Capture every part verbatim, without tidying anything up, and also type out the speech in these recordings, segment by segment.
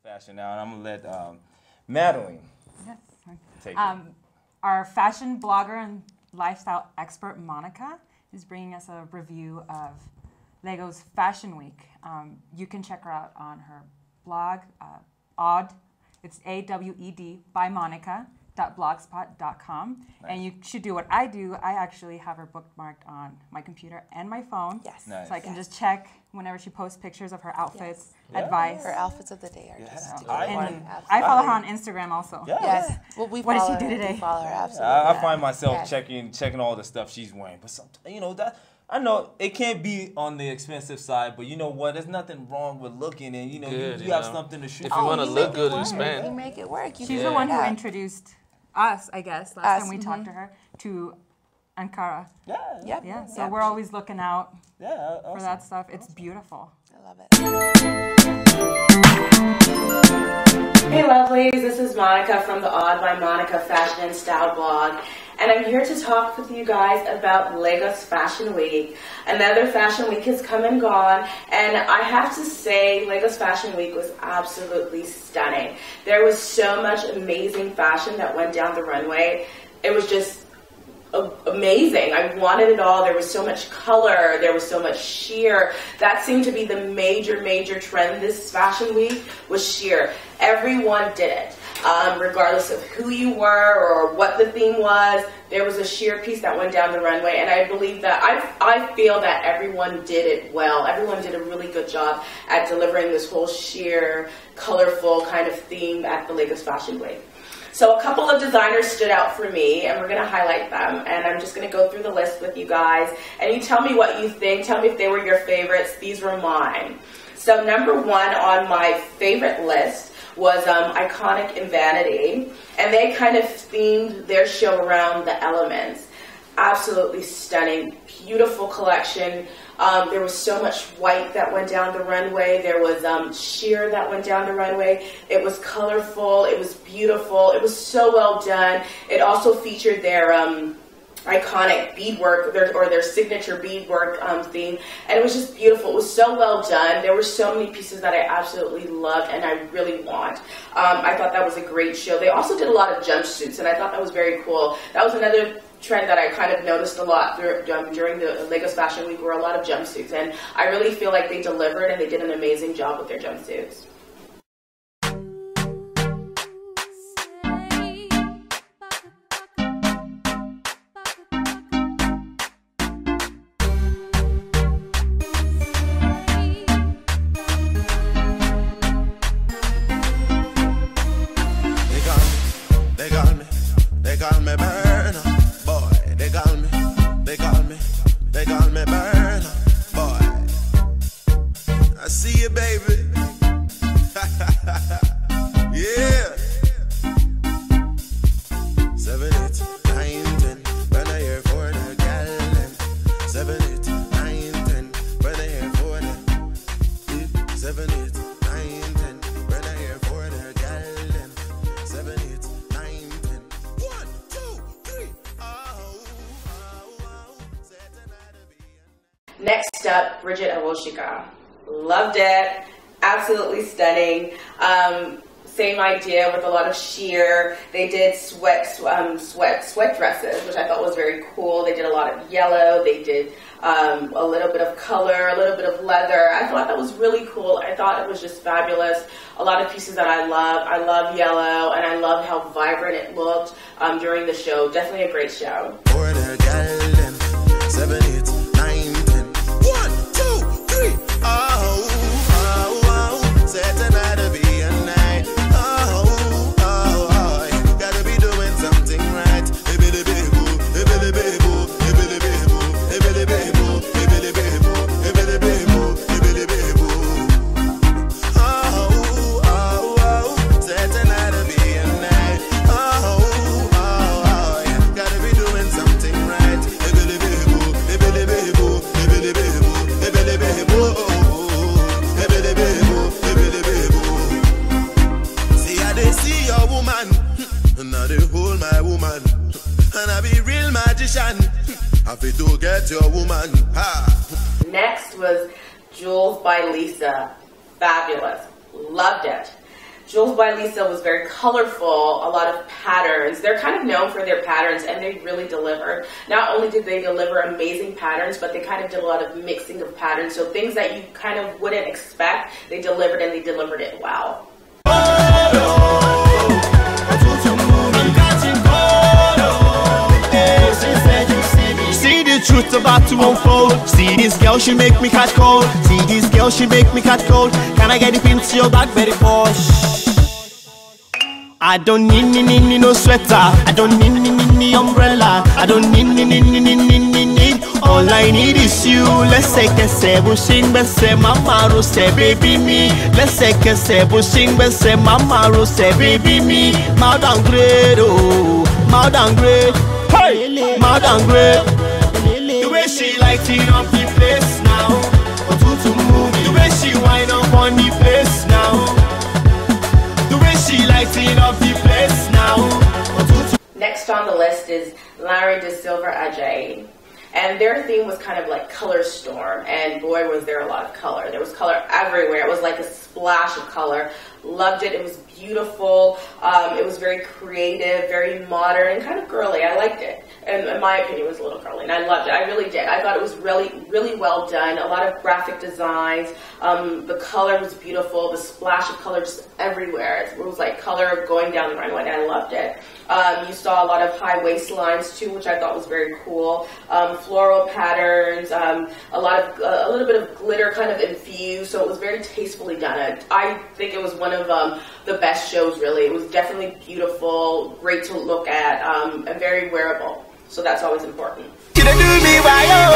fashion now, and I'm gonna let um, Madeline yes. take um, it. Our fashion blogger and lifestyle expert Monica is bringing us a review of Lego's Fashion Week. Um, you can check her out on her blog, uh, Awed. It's A W E D by Monica. blogspot dot com. Nice. And you should do what I do. I actually have her bookmarked on my computer and my phone. Yes. Nice. So I can yes. just check whenever she posts pictures of her outfits, yes. advice. Her outfits of the day are yeah. just I, and I follow her on Instagram also. Yeah. Yes. Well, we what did she her, do today? We follow her, absolutely. I, I yeah. find myself yes. checking checking all the stuff she's wearing, but some, you know that I know it can't be on the expensive side, but you know what? There's nothing wrong with looking, and you know Good, you, you, you have know. something to shoot. If you oh, want to you look good, work. you spend. You make it work. You She's figure the one it who out. introduced us, I guess, last Us, time we mm-hmm. talked to her, to Ankara. Yeah. Yep. Yeah, so yeah. we're always looking out Yeah. Awesome. for that stuff. It's beautiful. I love it. Hey lovelies, this is Monica from the Awed by Monica Fashion and Style blog, and I'm here to talk with you guys about Lagos Fashion Week. Another Fashion Week has come and gone, and I have to say Lagos Fashion Week was absolutely stunning. There was so much amazing fashion that went down the runway. It was just amazing. I wanted it all. There was so much color. There was so much sheer. That seemed to be the major, major trend this fashion week was sheer. Everyone did it. Um, regardless of who you were or what the theme was, there was a sheer piece that went down the runway, and I believe that, I, I feel that everyone did it well. Everyone did a really good job at delivering this whole sheer, colorful kind of theme at the Lagos Fashion Week. So a couple of designers stood out for me, and we're going to highlight them, and I'm just going to go through the list with you guys, and you tell me what you think. Tell me if they were your favorites. These were mine. So number one on my favorite list was um, Iconic and Vanity, and they kind of themed their show around the elements. Absolutely stunning, beautiful collection. Um, there was so much white that went down the runway. There was um, sheer that went down the runway. It was colorful. It was beautiful. It was so well done. It also featured their um, iconic beadwork, their, or their signature beadwork um, theme, and it was just beautiful. It was so well done. There were so many pieces that I absolutely loved and I really want. Um, I thought that was a great show. They also did a lot of jumpsuits, and I thought that was very cool. That was another trend that I kind of noticed a lot through, um, during the Lagos Fashion Week were a lot of jumpsuits, and I really feel like they delivered and they did an amazing job with their jumpsuits. They call me, they call me, they call me Burner. Boy, they call me, they call me, they call me Burner. Boy, I see you, baby. Yeah. Seven, eight, nine, ten. When I hear for the gal, seven, eight, nine, ten. When I hear for the seven, eight, nine, ten. When I hear for the gal, seven, eight, nine, ten. One, two, three. Oh, oh, oh. Next up, Bridget Awoshika. Loved it. Absolutely stunning. Um, same idea with a lot of sheer. They did sweat, um, sweat, sweat dresses, which I thought was very cool. They did a lot of yellow. They did um, a little bit of color, a little bit of leather. I thought that was really cool. I thought it was just fabulous. A lot of pieces that I love. I love yellow, and I love how vibrant it looked um, during the show. Definitely a great show. For the gal, them seven, eight, nine, ten. One, two, three. Oh, oh, oh. Say tonight to be a night. Oh, oh, oh. Gotta be doing something right. Ibili bibu, ibili bibu, ibili bibu, ibili bibu, ibili bibu, ibili bibu, ibili bibu. Oh, oh, oh. Say tonight to be a night. Oh, oh, oh. Gotta be doing something right. Ibili bibu, ibili bibu, ibili bibu, ibili bibu. Ibili bibu, ibili bibu. See, I dey see your woman, and I dey hold my woman, and I be real magician. I fit to get your woman. Ha. Next was Jewels by Lisa. Fabulous. Loved it. Jules by Lisa was very colorful, a lot of patterns. They're kind of known for their patterns, and they really delivered. Not only did they deliver amazing patterns, but they kind of did a lot of mixing of patterns. So things that you kind of wouldn't expect, they delivered, and they delivered it well. See the truth about to unfold. See this girl, she make me catch cold. See this girl, she make me catch cold. Can I get it into your back very posh? I don't need, need, need, need no sweater. I don't need, need, need, need umbrella. I don't need, need, need, need, need, need, need, need. All I need is you. Let's take a se bushing bese mama ro se baby me. Let's take a se bushing bese mama ro se baby me. Mild and great, oh, mild and great. Hey, mild and great. The way she lighting up the place now. Otutu movie. The way she wind up on the place now. The way she lighting up the place now. Otutu. Next on the list is Larry De Silva Ajay. And their theme was kind of like color storm, and boy was there a lot of color. There was color everywhere. It was like a splash of color. Loved it. It was beautiful. Um, it was very creative, very modern, and kind of girly. I liked it. And in my opinion, it was a little girly, and I loved it. I really did. I thought it was really, really well done. A lot of graphic designs. Um, the color was beautiful. The splash of color just everywhere. It was like color going down the runway, and I loved it. Um, you saw a lot of high waistlines too, which I thought was very cool. Um, floral patterns, um, a lot of uh, a little bit of glitter kind of infused, so it was very tastefully done. I, I think it was one of um, the best shows. Really, it was definitely beautiful, great to look at, um, and very wearable. So that's always important. She done do me right, oh.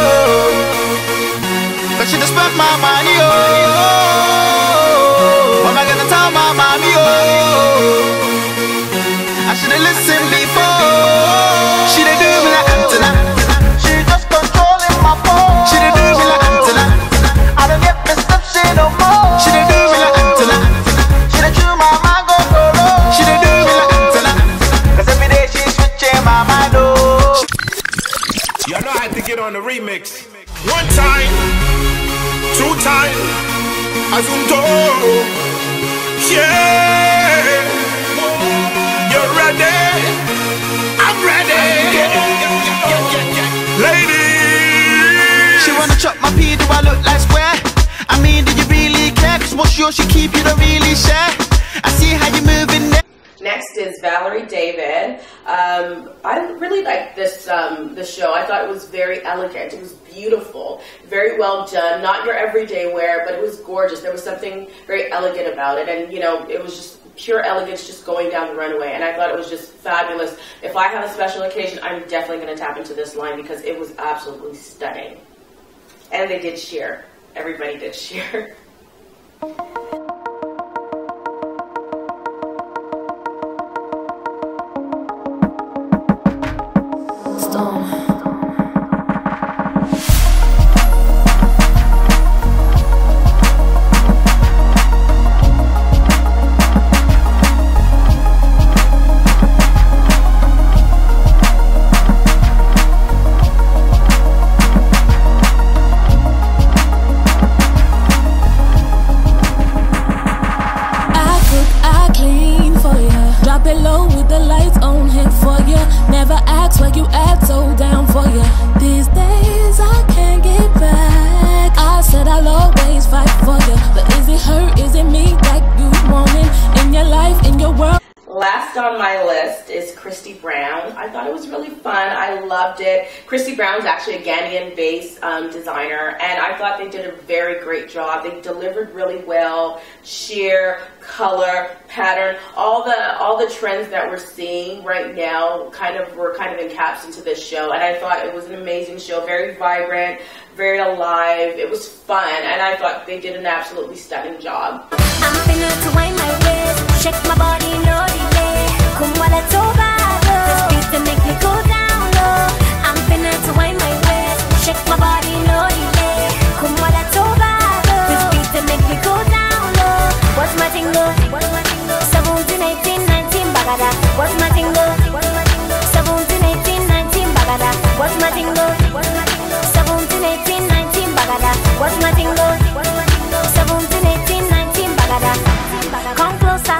But she done spent my money, oh. What am I gonna tell my mommy, oh? I should've listened before. She done do me like antenna. She just controlling my phone. She done do me like antenna. I don't get perception no more. She done do me like antenna. She done chew my mind go go low. She done do me like antenna. Cause every day she switching my mind, oh. Y'all know I had to get on the remix. One time, two time, Azunto. Yeah. You're ready, I'm ready. Ladies. She wanna chop my pee, do I look like square? I mean, do you really care? Cause what's yours she keep, you don't really share. I see how you moving there. Next is Valerie David. Um, I really liked this um, this show. I thought it was very elegant. It was beautiful, very well done. Not your everyday wear, but it was gorgeous. There was something very elegant about it, and you know, it was just pure elegance, just going down the runway. And I thought it was just fabulous. If I have a special occasion, I'm definitely going to tap into this line because it was absolutely stunning. And they did cheer. Everybody did cheer. On my list is Christy Brown. I thought it was really fun. I loved it. Christy Brown's actually a Ghanaian-based um, designer, and I thought they did a very great job. They delivered really well. Sheer, color, pattern, all the all the trends that we're seeing right now kind of were kind of encapsulated into this show, and I thought it was an amazing show. Very vibrant, very alive. It was fun, and I thought they did an absolutely stunning job. I'm finna to wind my waist, shake my body, no delay. Come while it's over, this beat to make me go down low. I'm finna to wind my waist, shake my body, no delay. Come while it's over, this beat to make me go down low. What's my tingle? What's my tingle? seventeen, eighteen, nineteen, bagada. What's my tingle? What's my tingle? seventeen, eighteen, nineteen, bagada. What's my tingle? What's my tingle? seventeen, eighteen, nineteen, bagada. What's my tingle? What's my tingle? seventeen, eighteen, nineteen, bagada. Come closer.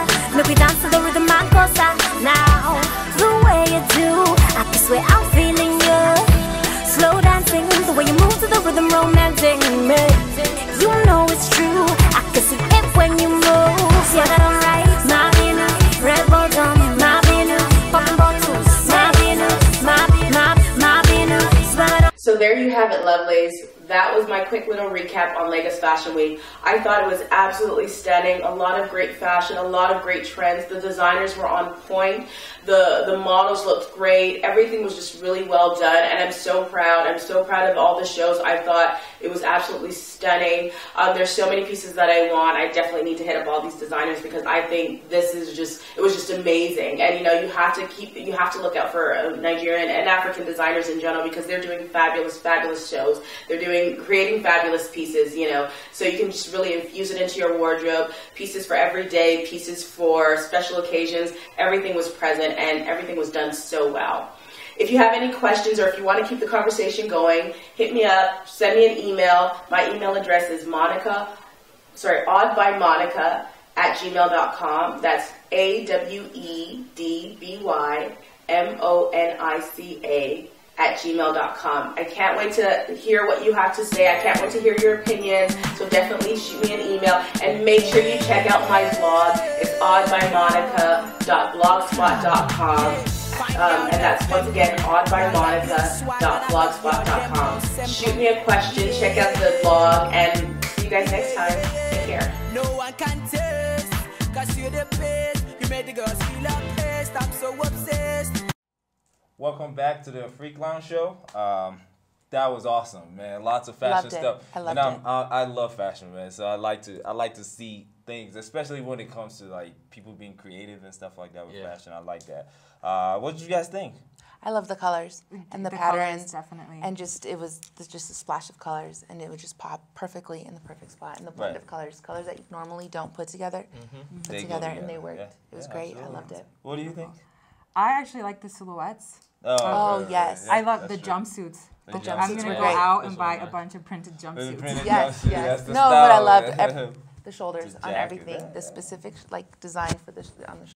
have it, lovelies. That was my quick little recap on Lagos Fashion Week. I thought it was absolutely stunning. A lot of great fashion, a lot of great trends. The designers were on point. The, the models looked great. Everything was just really well done, and I'm so proud. I'm so proud of all the shows. I thought it was absolutely stunning. Um, there's so many pieces that I want. I definitely need to hit up all these designers because I think this is just, it was just amazing. And you know, you have to keep, you have to look out for uh, Nigerian and African designers in general because they're doing fabulous, fabulous shows. They're doing, creating fabulous pieces, you know, so you can just really infuse it into your wardrobe. Pieces for every day, pieces for special occasions. Everything was present and everything was done so well. If you have any questions or if you want to keep the conversation going, hit me up, send me an email. My email address is Monica, sorry, oddbymonica at gmail dot com. That's A W E D B Y M O N I C A at gmail dot com. I can't wait to hear what you have to say. I can't wait to hear your opinions. So definitely shoot me an email and make sure you check out my blog. It's odd by monica dot blogspot dot com. Um, and that's once again odd by monica dot blogspot dot com. Shoot me a question, check out the blog, and see you guys next time. Take care. No one can taste, cause you're the best. You made the girls feel obsessed. I'm so obsessed. Welcome back to the Freak Lounge Show. Um, that was awesome, man. Lots of fashion Loved it. stuff. I loved and I'm, it. I, I love fashion, man. So I like to I like to see things, especially when it comes to like people being creative and stuff like that with Yeah. fashion. I like that. Uh, what did you guys think? I love the colors and the, The colors, patterns, definitely. and just it was th- just a splash of colors, and it would just pop perfectly in the perfect spot. And the blend Right. of colors, colors that you normally don't put together, put They go together, and together, they worked. yeah. It was Yeah, great. absolutely. I loved it. What do you think? I actually like the silhouettes. Oh, right, right, yes. yeah, I love the that's true. jumpsuits. The The jumpsuits I'm jumpsuits gonna were go great. out Those and were buy a nice. bunch of printed The jumpsuits. printed Yes, jumpsuit, yes. that's the No, but I style, loved man. ev- the shoulders The on jacket, everything, yeah, the yeah. specific like design for the sh- on the